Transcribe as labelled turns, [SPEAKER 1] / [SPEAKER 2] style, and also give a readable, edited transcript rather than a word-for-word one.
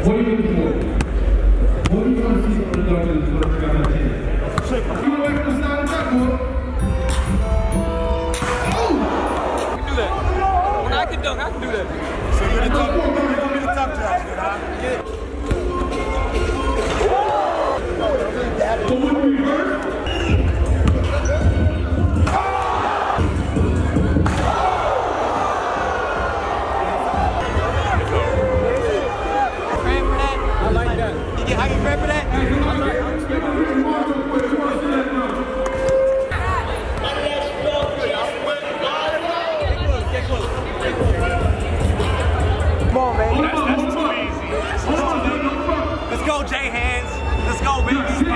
[SPEAKER 1] What are you looking for? What do you want to see from the Dodgers for 2010? You know what's the side of that boy? Oh!
[SPEAKER 2] I can do that. When I can dunk, I can do that.
[SPEAKER 3] So you're the tough jobs, huh?
[SPEAKER 1] So what do you hurt?
[SPEAKER 2] I can pray for that.
[SPEAKER 3] Come on, man. That's too easy. Let's go, J Hands. Let's go, baby.